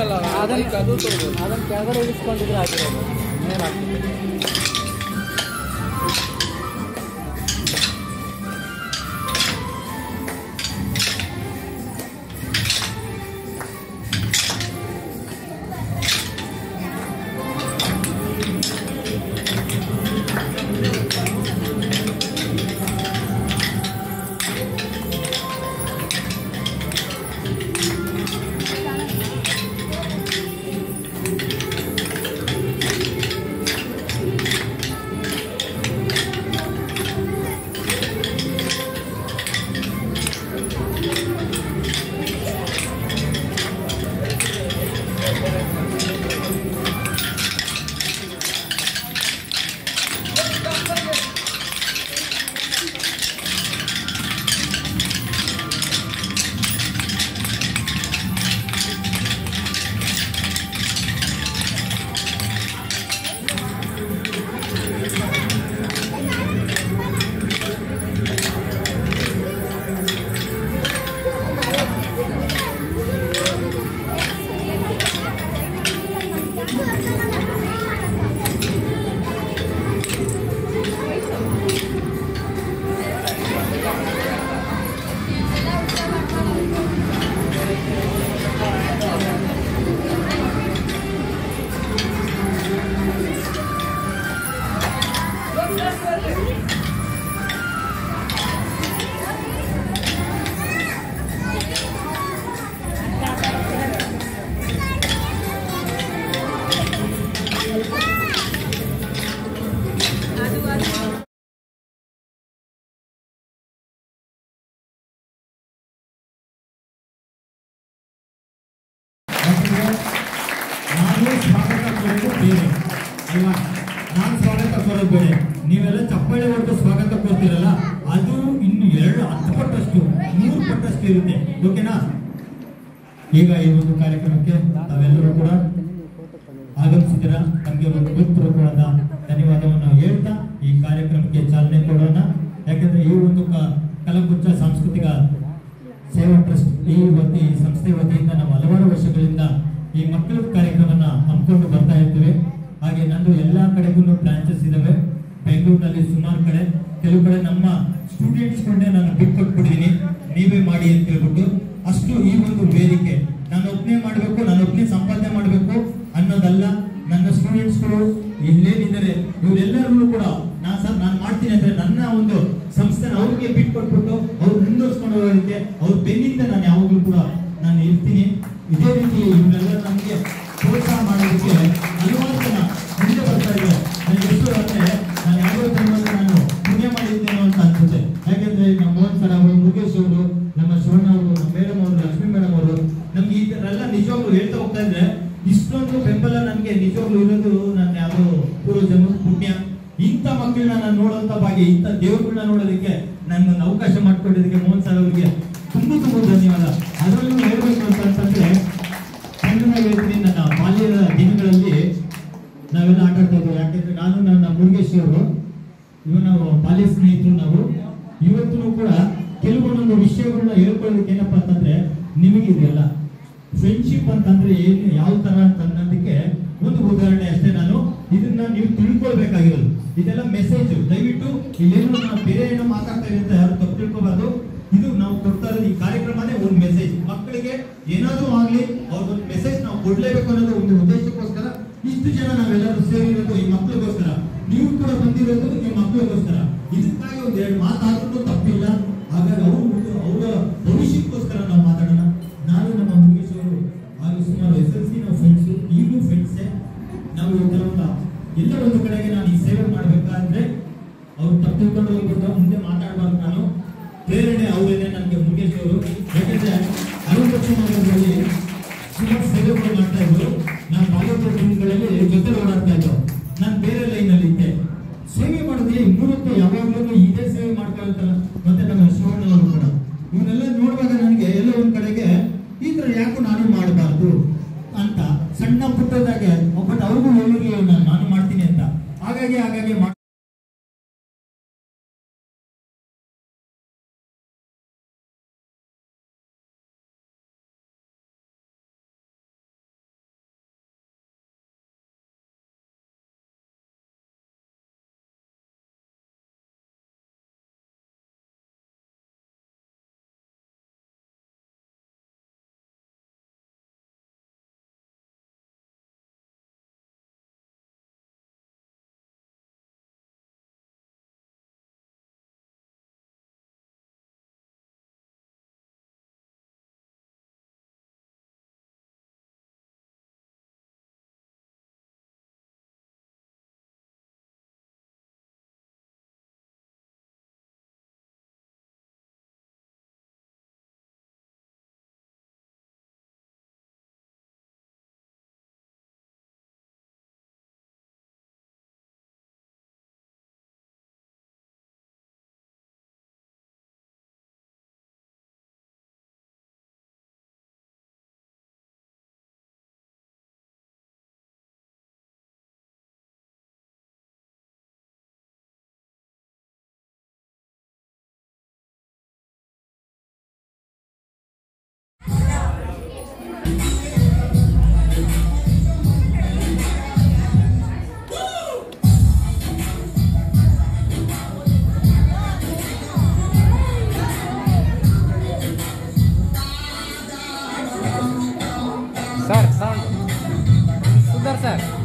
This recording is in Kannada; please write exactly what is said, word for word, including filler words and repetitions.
ಅದನ್ನ ಅದನ್ನ ಕೆಳಗಡೆ ಇಳಿಸ್ಕೊಂಡಿದ್ರೆ ಆಗಿರೋದು ಮೇಲೆ ಆಗ್ತದೆ. ನಾನು ಸ್ವಾಗತ ಕೊಡೋದು ಬೇರೆ ಅಲ್ವಾ? ನಾನು ಸ್ವಾಗತ ಕೊಡೋದು ಬೇರೆ, ನೀವೆಲ್ಲ ಚಪ್ಪಾಳೆ ಹೊರಟು ಸ್ವಾಗತ ಕೊಡ್ತೀರಲ್ಲ, ಅದು ಇನ್ನು ಎರಡು ಹತ್ತು ಪಟ್ಟಷ್ಟು ಮೂರು ಪಟ್ಟಷ್ಟು ಇರುತ್ತೆ. ಓಕೆನಾ? ಈಗ ಈ ಒಂದು ಕಾರ್ಯಕ್ರಮಕ್ಕೆ ತಾವೆಲ್ಲರೂ ಕೂಡ ಆಗಮಿಸಿದಿರ, ನಮಗೆ ಒಂದು ಹೃತ್ಪೂರ್ವಕವಾದ ಧನ್ಯವಾದವನ್ನು ಹೇಳ್ತಾ ಈ ಕಾರ್ಯಕ್ರಮಕ್ಕೆ ಚಾಲನೆ ಕೊಡೋಣ. ಯಾಕಂದ್ರೆ ಈ ಒಂದು ಕಲಕುಚ್ಚ ಸಾಂಸ್ಕೃತಿಕ ಸೇವಾ ಟ್ರಸ್ಟ್ ಈ ವತಿ ಸಂಸ್ಥೆ ವತಿಯಿಂದ ನಾವು ಹಲವಾರು ವರ್ಷಗಳಿಂದ ಈ ಮಕ್ಕಳ ಕಾರ್ಯಕ್ರಮನ ಹಮ್ಮಿಕೊಂಡು ಬರ್ತಾ ಇರ್ತೇವೆ. ಹಾಗೆ ನಂದು ಎಲ್ಲಾ ಕಡೆಗೂ ಬ್ರಾಂಚಸ್ ಇದಾವೆ. ಬೆಂಗಳೂರಿನಲ್ಲಿ ಸುಮಾರು ಕಡೆ, ಕೆಲವು ಕಡೆ ನಮ್ಮ ಸ್ಟೂಡೆಂಟ್ಸ್ ಕೊಂಡೆ ನಾನು ಬಿಟ್ಟು ಕೊಟ್ಬಿಟ್ಟಿದ್ದೀನಿ, ನೀವೇ ಮಾಡಿ ಅಂತ ಹೇಳ್ಬಿಟ್ಟು. ಅಷ್ಟು ಈ ಒಂದು ವೇದಿಕೆ ನಾನು ಒಬ್ಬನೇ ಮಾಡಬೇಕು, ನಾನು ಒಬ್ಬನೇ ಸಂಪಾದನೆ ಮಾಡಬೇಕು ಅನ್ನೋದಲ್ಲ. ನನ್ನ ಸ್ಟೂಡೆಂಟ್ಸ್ಗಳು ಇಲ್ಲೇನಿದ್ದಾರೆ ಇವರೆಲ್ಲರೂ ಕೂಡ ನಾ ಸರ್ ನಾನು ಮಾಡ್ತೀನಿ ಅಂದ್ರೆ ನನ್ನ ಒಂದು ಸಂಸ್ಥೆನ ಅವ್ರಿಗೆ ಬಿಟ್ಟು ಕೊಟ್ಬಿಟ್ಟು ಅವ್ರು ಮುಂದುವರ್ಸ್ಕೊಂಡು ಹೋಗೋದಕ್ಕೆ ಅವ್ರ ಬೆನ್ನಿಂದ ನಾನು ಯಾವಾಗಲೂ ಕೂಡ ನಾನು ಇರ್ತೀನಿ. ಇದೇ ರೀತಿ ಇವರೆಲ್ಲ ನಮಗೆ ಪ್ರೋತ್ಸಾಹ ಮಾಡೋದಕ್ಕೆ ಹಲವಾರು ಜನ ಮುಂದೆ ಬರ್ತಾ ಇದ್ದಾರೆ. ನನಗೆ ಎಷ್ಟು ಅಂದ್ರೆ ನಾನು ಯಾವುದೋ ಟೈಮಲ್ಲಿ ನಾನು ಪುಣ್ಯ ಮಾಡಿದ್ದೇನೋ ಅಂತ ಅನ್ಸುತ್ತೆ. ಯಾಕೆಂದ್ರೆ ನಮ್ಮ ಮೋಹನ್ ಸರ್ ಅವರು, ಮುರುಗೇಶ್ ಅವರು, ನಮ್ಮ ಶಿವಣ್ಣ ಅವರು, ನಮ್ಮ ಮೇಡಮ್ ಅವರು, ಲಕ್ಷ್ಮೀ ಮೇಡಮ್ ಅವರು ನಮ್ಗೆ ಈ ತರ ಎಲ್ಲ ನಿಜವಾಗ್ಲೂ ಹೇಳ್ತಾ ಹೋಗ್ತಾ ಇದ್ರೆ ಇಷ್ಟೊಂದು ಬೆಂಬಲ ನನಗೆ ನಿಜವಾಗ್ಲೂ ಇರೋದು ನನ್ನ ಯಾವುದೋ ಪೂರ್ವ ಜನ್ಮದ ಪುಣ್ಯ. ಇಂಥ ಮಕ್ಕಳನ್ನ ನಾನು ನೋಡುವಂತ ಭಾಗ್ಯ, ಇಂಥ ದೇವರುಗಳನ್ನ ನೋಡೋದಕ್ಕೆ ನನ್ನೊಂದು ಅವಕಾಶ ಮಾಡ್ಕೊಂಡಿದ್ದಕ್ಕೆ ಮೋಹನ್ ಸರ್ ಅವರಿಗೆ ತುಂಬಾ ತುಂಬಾ ಧನ್ಯವಾದ. ಅದರಲ್ಲೂ ಹೇಳ್ಬೇಕು ಅಂತಂದ್ರೆ ಸಣ್ಣದಾಗಿ ಹೇಳ್ತೀನಿ, ನನ್ನ ಬಾಲ್ಯದ ದಿನಗಳಲ್ಲಿ ನಾವೆಲ್ಲ ಆಟ ಆಡ್ತಾ ಇದ್ವಿ. ಯಾಕೆಂದ್ರೆ ನಾನು ನನ್ನ ಮುರುಗೇಶ್ ಅವರು ಇವ ನಾವು ಬಾಲ್ಯ ಸ್ನೇಹಿತರು. ನಾವು ಇವತ್ತು ಕೂಡ ಕೆಲವೊಂದೊಂದು ವಿಷಯಗಳನ್ನ ಹೇಳ್ಕೊಳ್ಳೋದಕ್ಕೆ ಏನಪ್ಪಾ ಅಂತಂದ್ರೆ ನಿಮಗಿದೆಯಲ್ಲ ಫ್ರೆಂಡ್ಶಿಪ್ ಅಂತಂದ್ರೆ ಏನು, ಯಾವ ತರ ಅಂತ ಅನ್ನೋದಕ್ಕೆ ಒಂದು ಉದಾಹರಣೆ ಅಷ್ಟೇ. ನಾನು ಇದನ್ನ ನೀವು ತಿಳ್ಕೊಳ್ಬೇಕಾಗಿರೋದು, ಇದೆಲ್ಲ ಮೆಸೇಜ್. ದಯವಿಟ್ಟು ಇಲ್ಲೇನೋ ನಾವು ಬೇರೆ ಏನೋ ಮಾತಾಡ್ತಾ ಇದ್ದೀವಿ ಅಂತ ಯಾರು ತಪ್ಪು ತಿಳ್ಕೊಬಾರ್ದು. ಇದು ನಾವು ಕೊಡ್ತಾ ಇರೋದು ಈ ಕಾರ್ಯಕ್ರಮನೇ ಒಂದು ಮೆಸೇಜ್. ಮಕ್ಕಳಿಗೆ ಏನಾದ್ರೂ ಆಗ್ಲಿ ಅವ್ರದೊಂದು ಮೆಸೇಜ್ ನಾವು ಕೊಡ್ಲೇಬೇಕು ಅನ್ನೋದು ಒಂದು ಉದ್ದೇಶಕ್ಕೋಸ್ಕರ ಇಷ್ಟು ಜನ ನಾವೆಲ್ಲರೂ ಸೇರಿರೋದು ಈ ಮಕ್ಕಳಿಗೋಸ್ಕರ. ನೀವು ಕೂಡ ಬಂದಿರೋದು ಈ ಮಕ್ಕಳಿಗೋಸ್ಕರ. ಇದಕ್ಕಾಗಿ ಒಂದ್ ಎರಡು ಮಾತಾಡೋದು ತಪ್ಪಿಲ್ಲ. ಹಾಗಾಗಿ ಅವರು ಅವರ ಭವಿಷ್ಯಕ್ಕೋಸ್ಕರ ನಾವು ಮಾತಾಡೋಣ. ನಾನು ನಮ್ಮ ಮುರುಗೇಶ್ ಅವರು ಹಾಗೆ ಸುಮಾರು ಎಸ್ ಎಲ್ ಸಿ ನಾವು ಫ್ರೆಂಡ್ಸು, ಈಗಲೂ ಫ್ರೆಂಡ್ಸೇ. ನಾವು ಕೆಲವೊಂದು ಎಲ್ಲ ಒಂದು ಕಡೆಗೆ ನಾನು ಈ ಸೇವೆ ಮಾಡ್ಬೇಕಾದ್ರೆ ಅವ್ರು ತಪ್ಪು ತಿಳ್ಕೊಂಡು ಹೋಗ್ಬಿಟ್ಟು ಮುಂದೆ ಮಾತಾಡಬಾರ್ದು. ನಾನು ಪ್ರೇರಣೆ ಅವರೇನೆ ನನಗೆ ಮುರುಗೇಶ್ ಅವರು. ಯಾಕಂದ್ರೆ ಅರವತ್ತು ವರ್ಷ ನಗರದಲ್ಲಿ ಸುಮಾರು ಸೇವೆಗಳು ಮಾಡ್ತಾ ಇದ್ರು. ನಾನು ಬಾಲ್ಯೋತ್ಸವ ದಿನಗಳಲ್ಲಿ ಜೊತೆ ಓಡಾಡ್ತಾ ಇದ್ರು. ನಾನು ಬೇರೆ ಲೈನಲ್ಲಿ ಇದ್ದೆ. ಸೇವೆ ಮಾಡಿದ್ರೆ ಮೂರತ್ತು ಯಾವಾಗಲೂ ಇದೇ ಸೇವೆ ಮಾಡ್ಕೊಳ್ತಾರ. ಮತ್ತೆ ನಮ್ಮ ಶಿವಣ್ಣವರು ಕೂಡ ಇವನ್ನೆಲ್ಲ ನೋಡುವಾಗ ನನಗೆ ಎಲ್ಲ ಒಂದ್ ಕಡೆಗೆ ಈ ತರ ಯಾಕೋ ನಾನು ಮಾಡಬಾರ್ದು ಅಂತ ಸಣ್ಣ ಪುಟ್ಟದಾಗೆ ಬಟ್ ಅವ್ರಿಗೂ ಹೇಳಿರ್ಲಿಲ್ಲ ನಾನು ನಾನು ಮಾಡ್ತೀನಿ ಅಂತ. ಹಾಗಾಗಿ ಹಾಗಾಗಿ ಸರ್